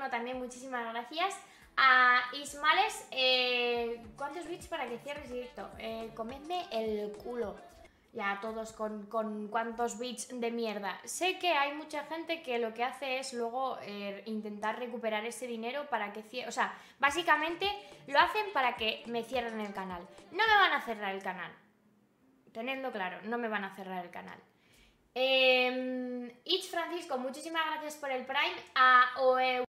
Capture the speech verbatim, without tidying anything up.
también muchísimas gracias. A Ismales, eh, ¿cuántos bits para que cierres directo? Eh, comedme el culo. Ya todos con, con cuántos bits de mierda. Sé que hay mucha gente que lo que hace es luego eh, intentar recuperar ese dinero para que cierre. O sea, básicamente lo hacen para que me cierren el canal. No me van a cerrar el canal. Tenedlo claro, no me van a cerrar el canal. Eh, Itch Francisco, muchísimas gracias por el Prime. A Oe